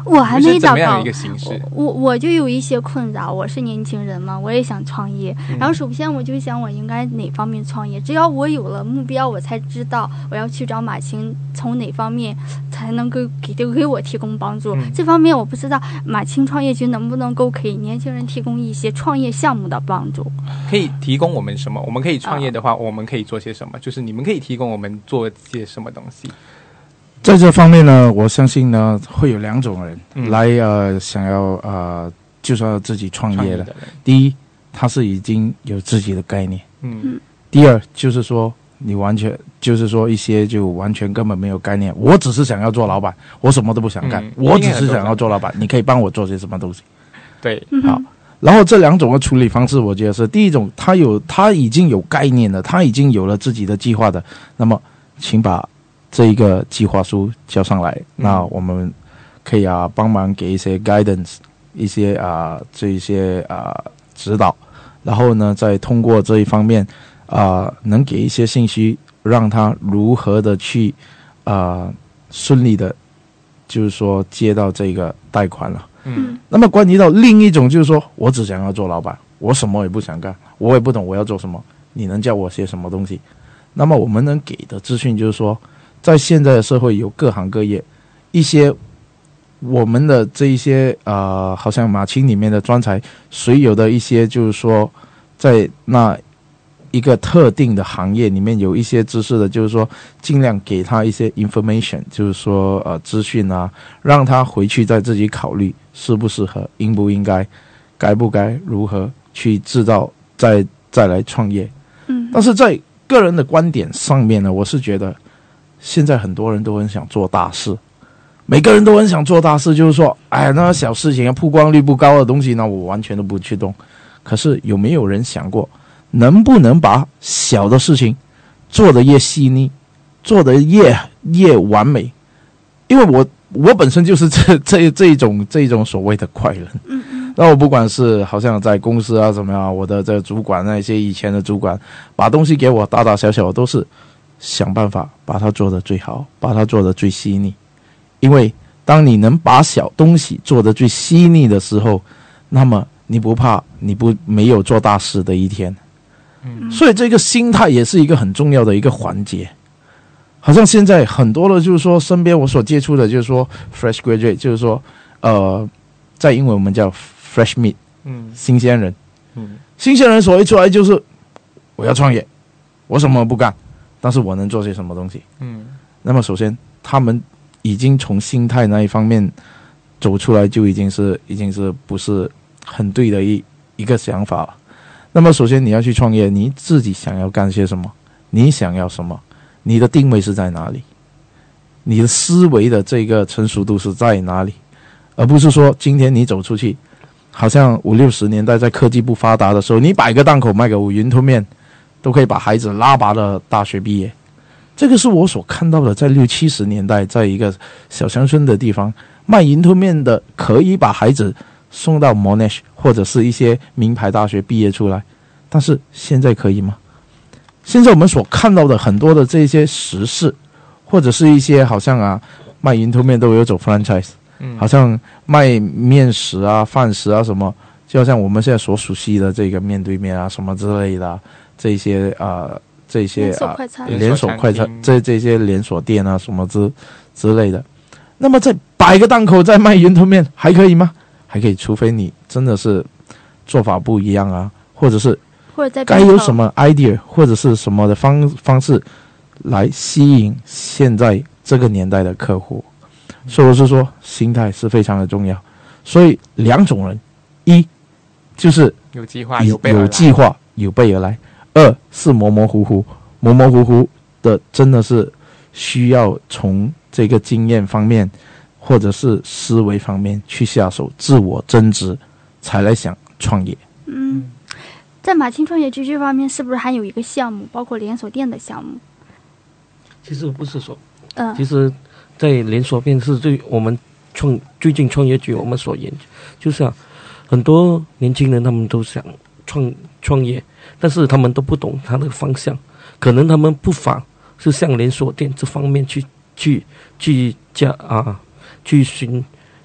我还没找到。 怎么样一个形式？ 我我就有一些困扰，我是年轻人嘛，我也想创业。 嗯、 然后首先我就想我应该哪方面创业，只要我有了目标，我才知道我要去找马青从哪方面才能够给给我提供帮助。嗯、这方面我不知道马青创业局能不能够给年轻人提供一些创业项目的帮助。 可以提供我们什么？我们可以创业的话，我们可以做些什么？就是你们可以提供我们做些什么东西？ 在这方面呢，我相信呢会有两种人、嗯、来呃想要呃就是要自己创业的。第一，他是已经有自己的概念，嗯。第二，就是说你完全就是说一些就完全根本没有概念，我只是想要做老板，我什么都不想干，嗯、我只是想要做老板，你可以帮我做些什么东西？ 对， 好。然后这两种的处理方式，我觉得是第一种，他有他已经有概念了，他已经有了自己的计划的，那么请把这一个计划书交上来，嗯、那我们可以啊帮忙给一些 guidance， 一些啊这一些啊指导，然后呢再通过这一方面啊能给一些信息，让他如何的去啊顺利的，就是说接到这个贷款了。嗯，那么关于到另一种就是说我只想要做老板，我什么也不想干，我也不懂我要做什么，你能教我些什么东西？那么我们能给的资讯就是说，在现在的社会有各行各业一些我们的这一些呃好像马青里面的专才虽有的一些就是说在那一个特定的行业里面有一些知识的，就是说尽量给他一些 information， 就是说呃资讯啊，让他回去再自己考虑适不适合，应不应该，该不该，如何去制造，再再来创业。嗯，但是在个人的观点上面呢，我是觉得现在很多人都很想做大事，每个人都很想做大事，就是说哎那小事情曝光率不高的东西呢，我完全都不去动。可是有没有人想过能不能把小的事情做得越细腻，做得越越完美？因为我我本身就是这这这一种这一种所谓的快人。嗯嗯。那我不管是好像在公司啊怎么样，我的这个主管那些以前的主管，把东西给我大大小小都是想办法把它做得最好，把它做得最细腻。因为当你能把小东西做得最细腻的时候，那么你不怕你不没有做大事的一天。嗯，所以这个心态也是一个很重要的一个环节。好像现在很多的就是说身边我所接触的就是说 fresh graduate， 就是说呃在英文我们叫 fresh meat， 嗯，新鲜人。嗯，新鲜人所一出来就是我要创业，我什么不干，但是我能做些什么东西。嗯，那么首先他们已经从心态那一方面走出来，就已经是已经是不是很对的一一个想法了。那么首先你要去创业，你自己想要干些什么，你想要什么，你的定位是在哪里，你的思维的这个成熟度是在哪里，而不是说今天你走出去好像五六十年代在科技不发达的时候，你摆个档口卖个云吞面都可以把孩子拉拔的大学毕业。这个是我所看到的，在六七十年代在一个小乡村的地方卖云吞面的可以把孩子送到 Monash 或者是一些名牌大学毕业出来，但是现在可以吗？现在我们所看到的很多的这些时事，或者是一些好像啊卖云吞面都有走 franchise， 嗯，好像卖面食啊饭食啊什么，就好像我们现在所熟悉的这个面对面啊什么之类的，啊，这些啊这些啊连锁快餐这这些连锁店啊什么之之类的，那么在摆个档口在卖云吞面还可以吗？还可以，除非你真的是做法不一样啊，或者是该有什么 idea 或者是什么的方方式来吸引现在这个年代的客户。所以我是说心态是非常的重要。所以两种人，一就是有计划有有计划有备而来，二是模模糊糊模模糊糊的，真的是需要从这个经验方面或者是思维方面去下手，自我增值，才来想创业。 嗯，在马青创业局这方面，是不是还有一个项目，包括连锁店的项目？ 其实不是说， 嗯， 其实，在连锁店是对我们创最近创业局我们所研究，就是啊，很多年轻人他们都想创创业，但是他们都不懂他的方向，可能他们不妨是向连锁店这方面去去去加啊。去寻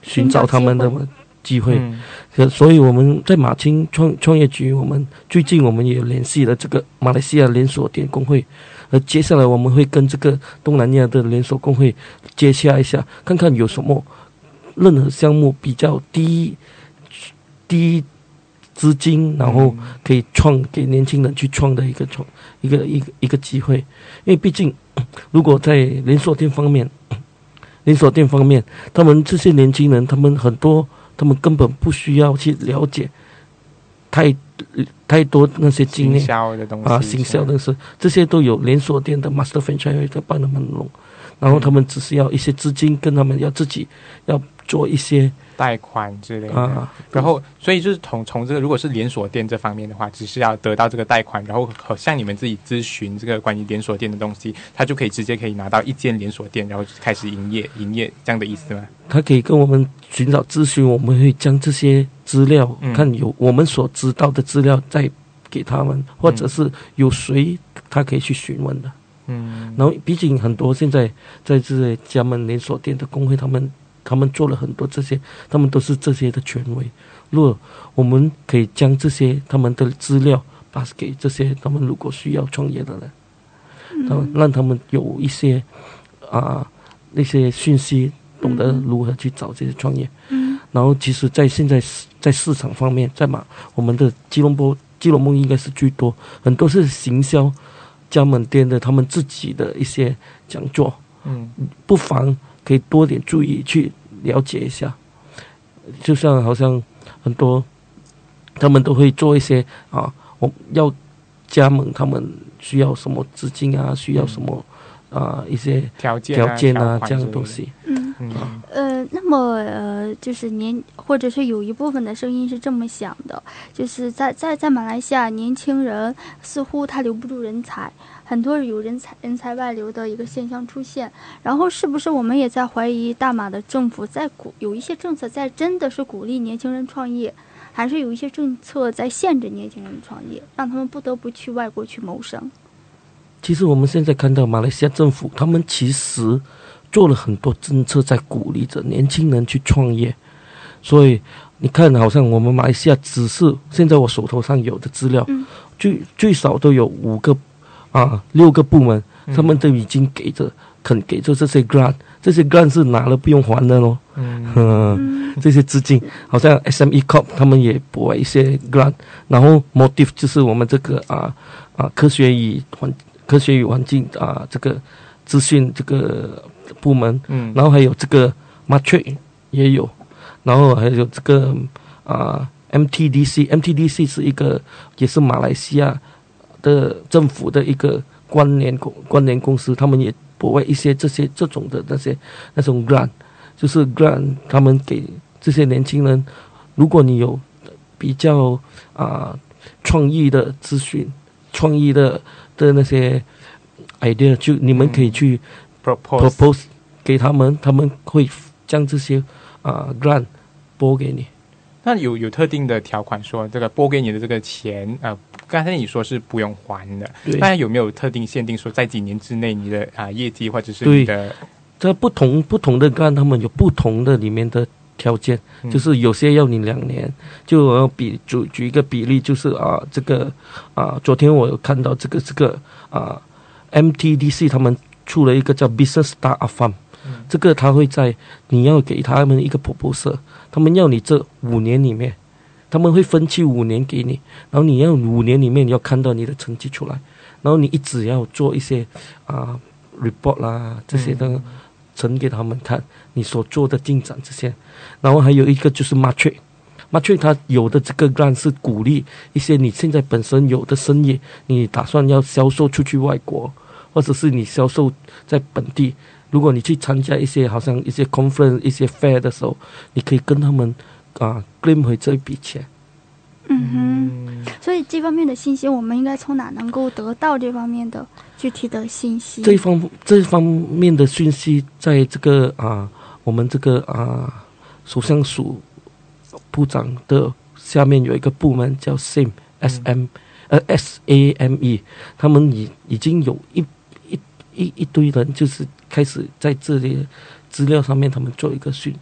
寻找他们的机会。嗯、所以我们在马青创创业局，我们最近我们也有联系了这个马来西亚连锁店工会，而接下来我们会跟这个东南亚的连锁工会接洽一下，看看有什么任何项目比较低低资金，然后可以创给年轻人去创的一个创一个一个一个机会。因为毕竟如果在连锁店方面，连锁店方面，他们这些年轻人，他们很多，他们根本不需要去了解太太多那些经验行销的东西啊，行销的事，这些都有连锁店的 master franchise 在帮他们弄，然后他们只是要一些资金，跟他们要自己要做一些贷款之类的， 啊、 然后所以就是从从这个如果是连锁店这方面的话，只是要得到这个贷款，然后向你们自己咨询这个关于连锁店的东西，他就可以直接可以拿到一间连锁店，然后开始营业营业这样的意思吗？ 他可以跟我们寻找咨询，我们会将这些资料、嗯、看有我们所知道的资料再给他们，或者是有谁他可以去询问的。嗯，然后毕竟很多现在在这些加盟连锁店的工会，他们他们做了很多这些，他们都是这些的权威。如果我们可以将这些他们的资料 pass 给这些他们如果需要创业的人，他们让他们有一些啊那些讯息，懂得如何去找这些创业。嗯，然后其实在现在在市场方面，在马我们的吉隆坡吉隆坡应该是最多，很多是行销加盟店的他们自己的一些讲座。嗯，不妨可以多点注意去了解一下，就像好像很多他们都会做一些啊，我要加盟，他们需要什么资金啊，需要什么啊一些条件条件啊这样的东西。 嗯嗯呃，那么呃，就是年或者是有一部分的声音是这么想的，就是在在在马来西亚，年轻人似乎他留不住人才。很多有人才人才外流的一个现象出现，然后是不是我们也在怀疑大马的政府在鼓有一些政策在真的是鼓励年轻人创业，还是有一些政策在限制年轻人创业，让他们不得不去外国去谋生？ 其实我们现在看到马来西亚政府，他们其实做了很多政策在鼓励着年轻人去创业，所以你看，好像我们马来西亚只是现在我手头上有的资料，嗯、最最少都有五个。啊，六个部门，他们都已经给着、肯给着这些 grant， 这些 grant 是拿了不用还的咯。嗯，嗯这些资金，好像 S M E Corp 他们也拨一些 grant， 然后 Motive 就是我们这个啊啊科学与环科学与环境啊这个资讯这个部门，嗯，然后还有这个 Matric 也有，然后还有这个啊 M T D C，M T D C 是一个也是马来西亚的政府的一个关联公关联公司，他们也拨为一些这些这种的那些那种 grant， 就是 grant 他们给这些年轻人，如果你有比较啊创意的资讯、创意的的那些 idea， 就你们可以去 propose, propose 给他们，他们会将这些啊 grant 拨给你。 那有有特定的条款说这个拨给你的这个钱，呃，刚才你说是不用还的，那有没有特定限定说在几年之内你的啊、呃、业绩或者是你的？ 这不同不同的干，他们有不同的里面的条件，嗯、就是有些要你两年，就我要比举举一个比例，就是啊这个啊昨天我有看到这个这个啊 M T D C 他们出了一个叫 Business Startup Fund。这个他会在你要给他们一个 proposal， 他们要你这五年里面，他们会分期五年给你，然后你要五年里面你要看到你的成绩出来，然后你一直要做一些啊 report 啦这些的呈给他们看你所做的进展这些，然后还有一个就是 matric，matric 它有的这个 grant 是鼓励一些你现在本身有的生意，你打算要销售出去外国，或者是你销售在本地。如果你去参加一些好像一些 conference 一些 fair 的时候，你可以跟他们啊 claim 回这一笔钱。 嗯哼，所以这方面的信息我们应该从哪能够得到这方面的具体的信息？ 这方这方面的信息在这个啊我们这个啊首相署部长的下面有一个部门叫 S A M S M 呃 S A M E， 他们已已经有一一一一堆人就是开始在这里资料上面他们做一个训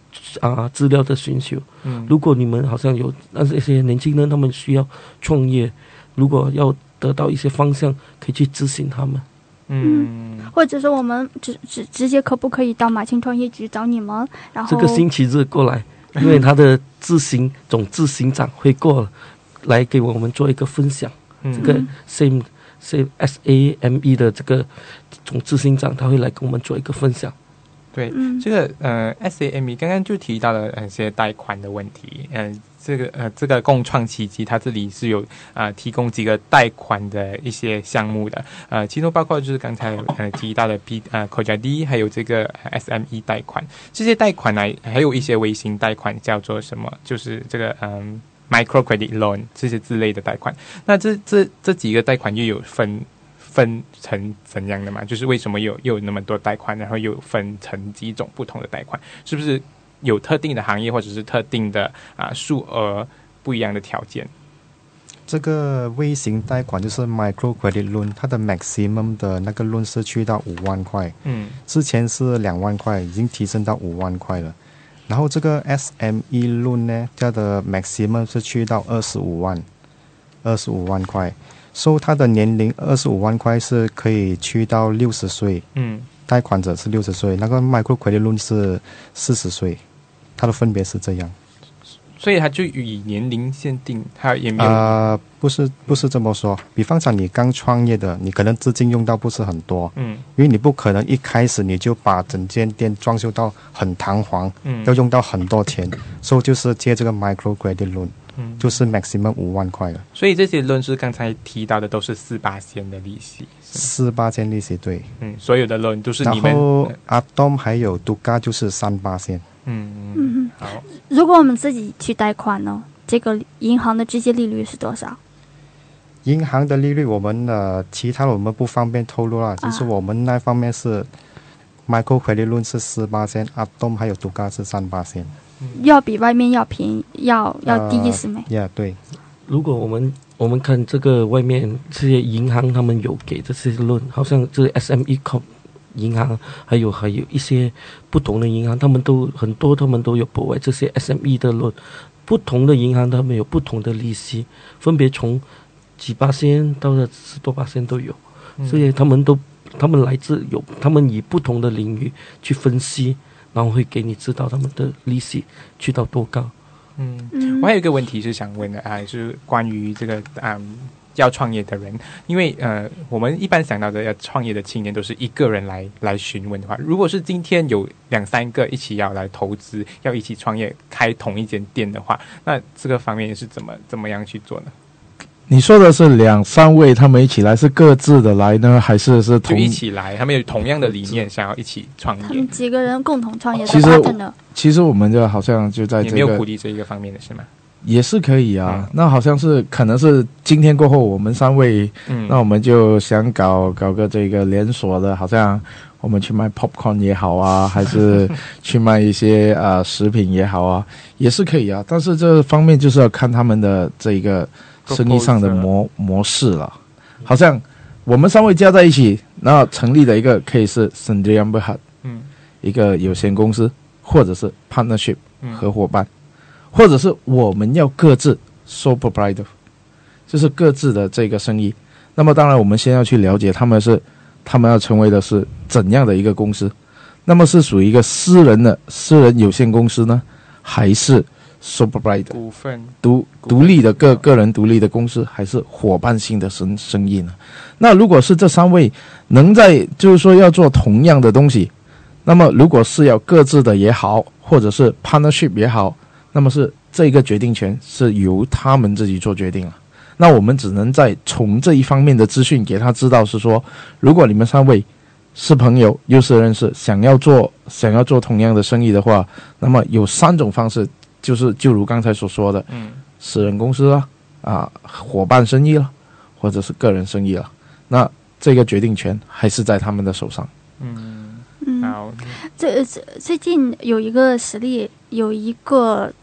啊资料的寻求。 嗯， 如果你们好像有那这些年轻人，他们需要创业，如果要得到一些方向，可以去咨询他们。 嗯，或者说我们直直直接可不可以到马青创业局找你们？然后这个星期日过来，因为他的执行总执行长会过来给我们做一个分享。嗯、这个 same same S A M E 的这个总执行长他会来跟我们做一个分享。 对，嗯、这个呃 S A M E 刚刚就提到了一些贷款的问题，嗯、呃。这个呃，这个共创奇迹，它这里是有呃提供几个贷款的一些项目的，呃，其中包括就是刚才呃提到的 P 呃 Kojadi， 还有这个 S M E 贷款，这些贷款呢，还有一些微型贷款叫做什么？就是这个嗯、呃、micro credit loan 这些之类的贷款。那这这这几个贷款又有分分成怎样的嘛？就是为什么有又有那么多贷款，然后又分成几种不同的贷款？是不是？有特定的行业或者是特定的啊数额不一样的条件。 这个微型贷款就是 micro credit loan， 它的 maximum 的那个 loan 是去到五万块，嗯，之前是两万块，已经提升到五万块了。然后这个 S M E loan 呢，它的 maximum 是去到二十五万，二十五万块，所以它的年龄二十五万块是可以去到六十岁，嗯，贷款者是六十岁，那个 micro credit loan 是四十岁。它的分别是这样， 所以它就以年龄限定，它也没有呃，不是不是这么说。比方讲，你刚创业的，你可能资金用到不是很多，嗯，因为你不可能一开始你就把整间店装修到很堂皇，嗯，要用到很多钱，所以就是借这个 micro credit loan，嗯，就是 maximum 五万块了。 所以这些 loan 是刚才提到的都是四八仙的利息， 四八仙利息对， 嗯，所有的 loan 都是你们。 然后阿东还有杜嘎就是三八仙。 嗯嗯，好。如果我们自己去贷款呢，这个银行的直接利率是多少？ 银行的利率我们呃，其他的我们不方便透露了，就是我们那方面是 micro credit loan 是四八仙，阿东还有杜嘎是三八仙， 要比外面要便宜，要要低是没？ 呀、呃 yeah, 对。 如果我们我们看这个外面这些银行，他们有给这些 loan， 好像这 S M E Corp。银行还有还有一些不同的银行，他们都很多，他们都有博外这些 S M E 的 loan， 不同的银行他们有不同的利息，分别从几巴仙到十多巴仙都有，所以他们都他们来自有他们以不同的领域去分析，然后会给你知道他们的利息去到多高。 嗯，我还有一个问题是想问的啊，就是关于这个嗯。要创业的人，因为呃，我们一般想到的要创业的青年都是一个人来来询问的话，如果是今天有两三个一起要来投资，要一起创业开同一间店的话，那这个方面是怎么怎么样去做呢？ 你说的是两三位他们一起来，是各自的来呢，还是是同就一起来？他们有同样的理念，想要一起创业。 他们几个人共同创业， 其实其实我们就好像就在这个， 也没有鼓励这一个方面的是吗？ 也是可以啊、嗯，那好像是可能是今天过后我们三位、嗯、那我们就想搞搞个这个连锁的，好像我们去卖 popcorn 也好啊，还是去卖一些呃食品也好啊，也是可以啊，但是这方面就是要看他们的这个生意上的模模式了。好像我们三位加在一起，那成立的一个可以是 Sendirian Berhad， 嗯，一个有限公司，或者是 partnership、嗯、合伙办。或者是我们要各自 sole proprietor， 就是各自的这个生意。那么当然我们先要去了解他们是他们要成为的是怎样的一个公司，那么是属于一个私人的私人有限公司呢，还是 sole proprietor 股份独独立的个个人独立的公司，还是伙伴性的生生意呢？那如果是这三位能在就是说要做同样的东西，那么如果是要各自的也好，或者是 partnership 也好，那么是这个决定权是由他们自己做决定了。那我们只能在从这一方面的资讯给他知道，是说如果你们三位是朋友又是认识，想要做想要做同样的生意的话，那么有三种方式，就是就如刚才所说的，嗯，私人公司啦，啊，伙伴生意啦，或者是个人生意啦，那这个决定权还是在他们的手上。 嗯，好。 这这最近有一个实例，有一个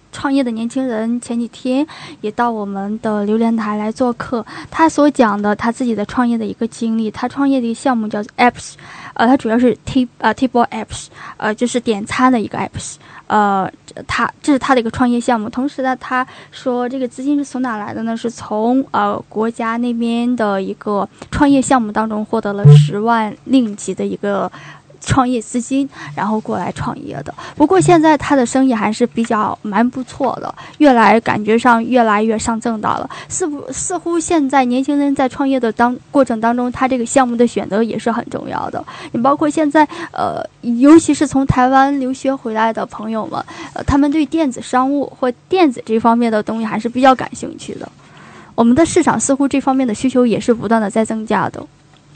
创业的年轻人前几天也到我们的榴莲台来做客，他所讲的他自己的创业的一个经历，他创业的一个项目叫做 apps， 呃，它主要是 tip 呃 table apps， 呃，就是点餐的一个 apps， 呃，他这是他的一个创业项目。同时呢，他说这个资金是从哪来的呢？是从呃国家那边的一个创业项目当中获得了十万令吉的一个创业资金，然后过来创业的。不过现在他的生意还是比较蛮不错的，越来感觉上越来越上正道了。似乎似乎现在年轻人在创业的当过程当中，他这个项目的选择也是很重要的。你包括现在呃，尤其是从台湾留学回来的朋友们，呃，他们对电子商务或电子这方面的东西还是比较感兴趣的。我们的市场似乎这方面的需求也是不断的在增加的。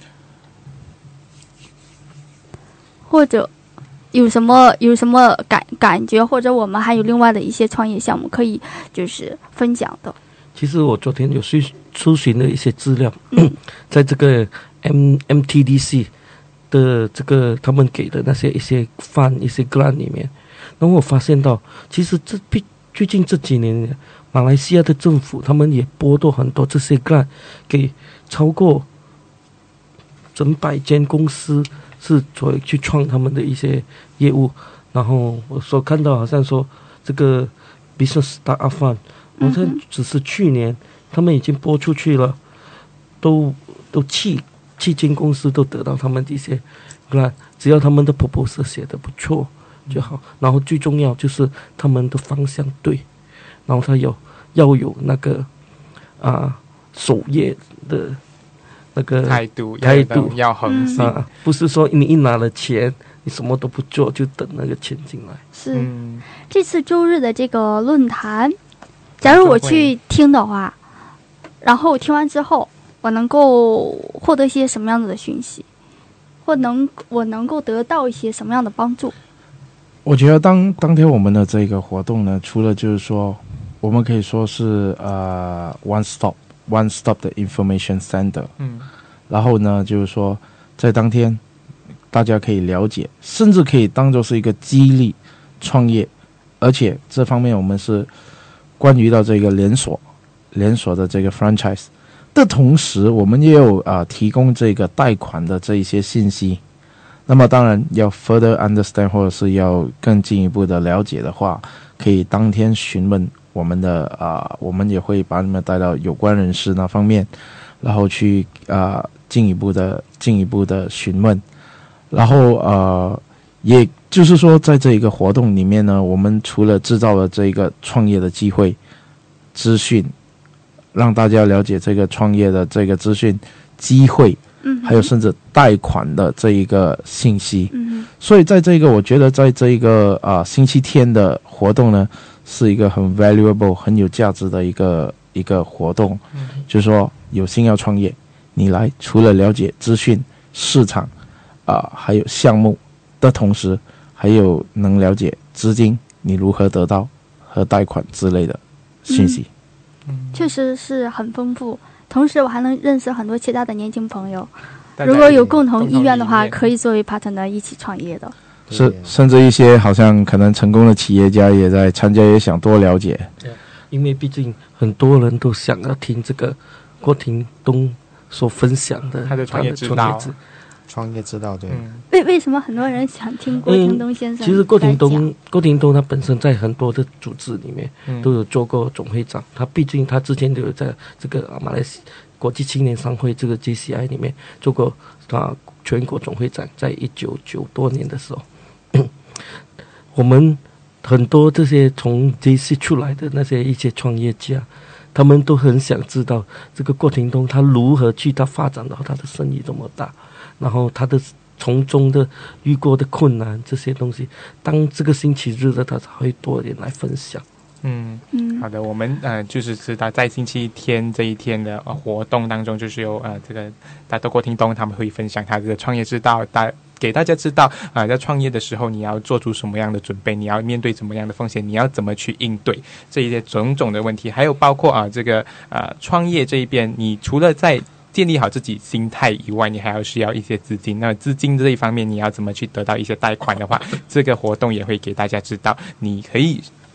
或者有什么有什么感感觉，或者我们还有另外的一些创业项目可以就是分享的。 其实我昨天有去搜寻了一些资料，嗯、在这个 M M T D C 的这个他们给的那些一些范一些 grant 里面，然后我发现到，其实这最近这几年，马来西亚的政府他们也拨多很多这些 grant 给超过整百间公司。是做去创他们的一些业务，然后我所看到好像说这个 Business Startup Fund， 好像只是去年他们已经拨出去了，都都七七间公司都得到他们的一些 grant， 只要他们的 proposal 写得不错就好，然后最重要就是他们的方向对，然后他有要有那个啊守业的。那个态度态度要恒心、 啊，不是说你一拿了钱，你什么都不做就等那个钱进来。 是，嗯、这次周日的这个论坛，假如我去听的话，然后听完之后，我能够获得一些什么样子的讯息，或能我能够得到一些什么样的帮助？ 我觉得当当天我们的这个活动呢，除了就是说，我们可以说是呃 one stop。One Stop 的 Information Center， 嗯，然后呢，就是说，在当天，大家可以了解，甚至可以当作是一个激励创业，而且这方面我们是关于到这个连锁、连锁的这个 franchise 的同时，我们也有啊、呃、提供这个贷款的这一些信息。那么当然要 further understand 或者是要更进一步的了解的话，可以当天询问。我们的啊、呃，我们也会把你们带到有关人士那方面，然后去啊、呃、进一步的进一步的询问，然后呃，也就是说，在这一个活动里面呢，我们除了制造了这一个创业的机会、资讯，让大家了解这个创业的这个资讯、机会，嗯，还有甚至贷款的这一个信息，嗯，所以在这个，我觉得在这一个啊、呃、星期天的活动呢。是一个很 valuable 很有价值的一个一个活动，嗯、就是说有心要创业，你来除了了解资讯、市场啊、呃，还有项目的同时，还有能了解资金你如何得到和贷款之类的信息。 嗯，确实是很丰富。同时，我还能认识很多其他的年轻朋友。如果有共同意愿的话，可以作为 partner 一起创业的。 是，甚至一些好像可能成功的企业家也在参加，也想多了解。 因为毕竟很多人都想要听这个郭廷东所分享的他的创业之道。 创业之道，对。 为为什么很多人想听郭廷东先生、嗯？ 其实郭廷东，郭廷东他本身在很多的组织里面都有做过总会长。嗯、他毕竟他之前就有在这个马来西亚国际青年商会这个 J C I 里面做过啊全国总会长，在一九九多年的时候。我们很多这些从 J C 出来的那些一些创业家，他们都很想知道这个郭廷东他如何去他发展到他的生意这么大，然后他的从中的遇过的困难这些东西，当这个星期日的他才会多一点来分享。 嗯嗯，好的，我们呃就是知道在星期天这一天的、呃、活动当中，就是有呃这个大豆郭廷东他们会分享他的创业之道，大给大家知道啊、呃，在创业的时候你要做出什么样的准备，你要面对什么样的风险，你要怎么去应对这一些种种的问题，还有包括啊、呃、这个呃创业这一边，你除了在建立好自己心态以外，你还要需要一些资金。那资金这一方面，你要怎么去得到一些贷款的话，这个活动也会给大家知道，你可以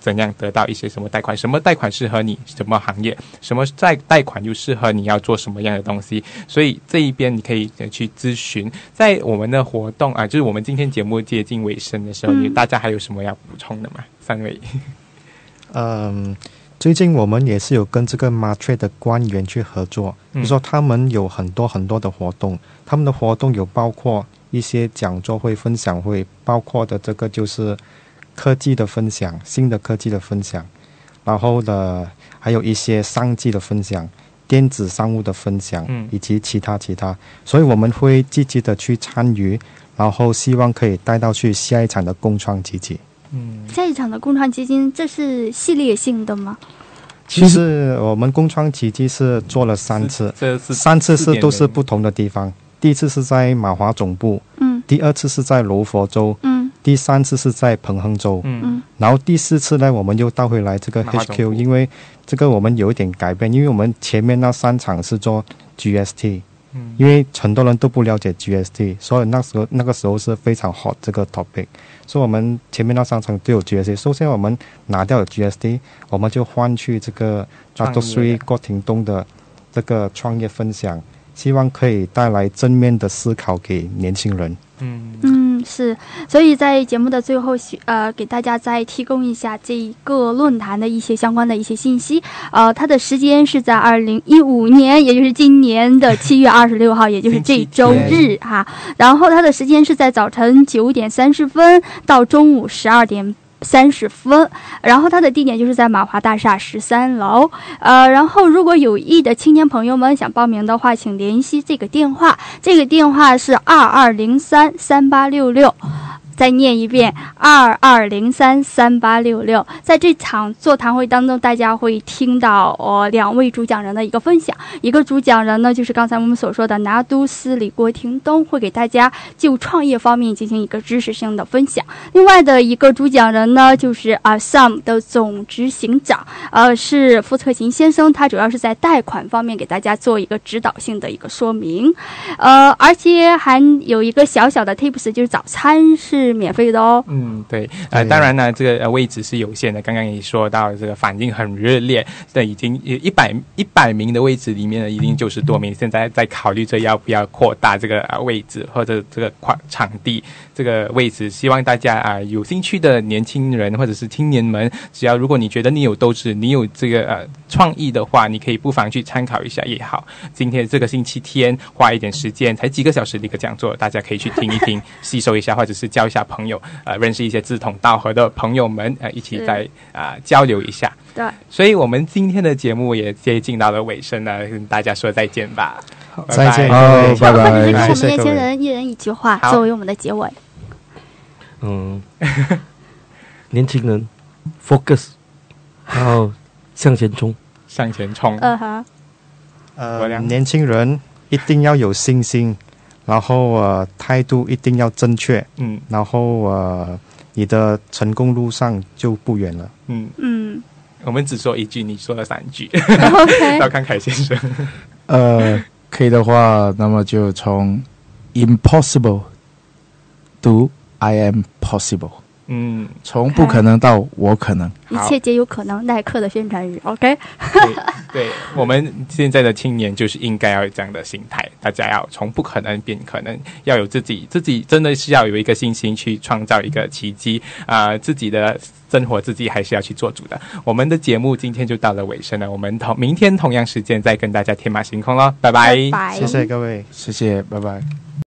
怎样得到一些什么贷款，什么贷款适合你什么行业，什么贷贷款又适合你要做什么样的东西，所以这一边你可以去咨询。在我们的活动啊，就是我们今天节目接近尾声的时候，嗯、大家还有什么要补充的吗？三位？ 嗯，最近我们也是有跟这个 Matre 的官员去合作，嗯、就说他们有很多很多的活动，他们的活动有包括一些讲座会、分享会，包括的这个就是科技的分享，新的科技的分享，然后的还有一些商机的分享，电子商务的分享，嗯、以及其他其他，所以我们会积极的去参与，然后希望可以带到去下一场的共创奇迹。 嗯，下一场的共创基金这是系列性的吗？ 其实我们共创奇迹是做了三次， 这是三次是都是不同的地方。第一次是在马华总部，嗯，第二次是在柔佛州，嗯，第三次是在彭亨州，嗯，然后第四次呢，我们又倒回来这个 H Q， 因为这个我们有一点改变，因为我们前面那三场是做 G S T。因为很多人都不了解 G S T， 所以那时候那个时候是非常 hot 这个 topic， 所以我们前面那三场都有 G S T。首先我们拿掉了 G S T， 我们就换去这个 Dato Sri 郭廷东的这个创业分享，希望可以带来正面的思考给年轻人。 嗯嗯，是，所以在节目的最后，呃，给大家再提供一下这一个论坛的一些相关的一些信息。呃，它的时间是在二零一五年，也就是今年的七月二十六号，也就是这周日哈。然后它的时间是在早晨九点三十分到中午十二点。三十分，然后它的地点就是在马华大厦十三楼。呃，然后如果有意的青年朋友们想报名的话，请联系这个电话，这个电话是二二零三三八六六。再念一遍，二二零三三八六六。在这场座谈会当中，大家会听到呃两位主讲人的一个分享。一个主讲人呢，就是刚才我们所说的拿督斯里郭廷东，会给大家就创业方面进行一个知识性的分享。另外的一个主讲人呢，就是阿 Sam 的总执行长，呃，是傅策勤先生，他主要是在贷款方面给大家做一个指导性的一个说明。呃，而且还有一个小小的 tips， 就是早餐是免费的哦。 嗯，对，呃，当然呢，这个位置是有限的。刚刚也说到，这个反应很热烈，这已经一百一百名的位置里面呢，已经九十多名。现在在考虑着要不要扩大这个呃位置或者这个场地这个位置。希望大家啊、呃、有兴趣的年轻人或者是青年们，只要如果你觉得你有斗志，你有这个呃创意的话，你可以不妨去参考一下也好。今天这个星期天花一点时间，才几个小时的一个讲座，大家可以去听一听，吸收一下，或者是交一下朋友。呃，认识一些志同道合的朋友们，呃，一起再啊、呃、交流一下。 对， 所以我们今天的节目也接近到了尾声了，跟大家说再见吧。 再见， 哦，拜拜。 或者是跟我们年轻人一人一句话作为我们的结尾。 嗯，年轻人 ，focus， 然后向前冲， 向前冲。 嗯哼。 呃，年轻人一定要有信心。然后呃，态度一定要正确，嗯，然后呃，你的成功路上就不远了， 嗯嗯。 我们只说一句，你说了三句。 OK。 赵康凯先生， 呃，可以的话，那么就从 impossible to I am possible。嗯，从不可能到我可能， 一切皆有可能。耐克的宣传语 ，OK 对。对，我们现在的青年就是应该要有这样的心态，大家要从不可能变可能，要有自己自己真的是要有一个信心去创造一个奇迹啊、呃！自己的生活自己还是要去做主的。我们的节目今天就到了尾声了，我们同明天同样时间再跟大家天马行空咯，拜拜， 拜拜， 谢谢各位， 谢谢，拜拜。